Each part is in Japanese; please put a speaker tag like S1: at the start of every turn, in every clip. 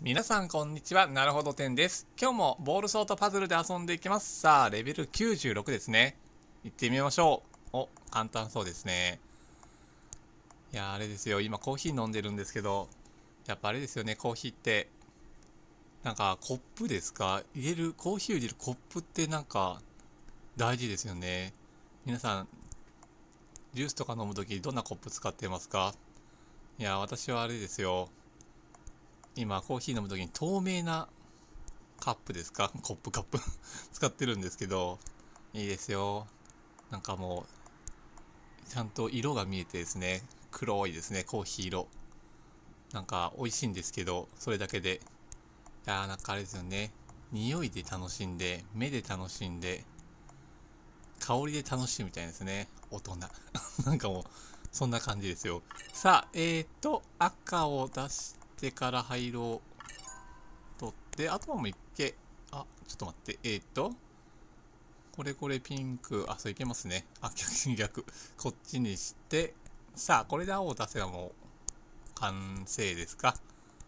S1: 皆さんこんにちは。なるほど10です。今日もボールソートパズルで遊んでいきます。さあ、レベル96ですね。行ってみましょう。お、簡単そうですね。いや、あれですよ。今コーヒー飲んでるんですけど、やっぱあれですよね。コーヒーって、なんかコップですか？コーヒーを入れるコップってなんか大事ですよね。皆さん、ジュースとか飲むときどんなコップ使ってますか？いや、私はあれですよ。今コーヒー飲むときに透明なカップですか？コップ使ってるんですけど、いいですよ。なんかもう、ちゃんと色が見えてですね、黒いですね、コーヒー色。なんか美味しいんですけど、それだけで。いやーなんかあれですよね。匂いで楽しんで、目で楽しんで、香りで楽しいみたいですね。大人。なんかもう、そんな感じですよ。さあ、赤を出してから入ろうとって、あとはもう一回、あ、ちょっと待って、これピンク、あ、そういけますね。あ、逆。こっちにして、さあ、これで青を出せばもう完成ですか。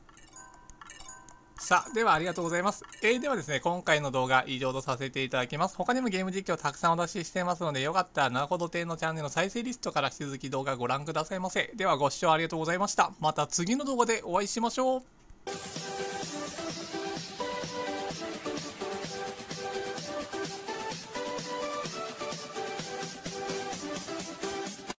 S1: さあ、ではありがとうございます。ではですね、今回の動画以上とさせていただきます。他にもゲーム実況たくさんお出ししていますので、よかったらなるほど亭のチャンネルの再生リストから引き続き動画ご覧くださいませ。ではご視聴ありがとうございました。また次の動画でお会いしましょう。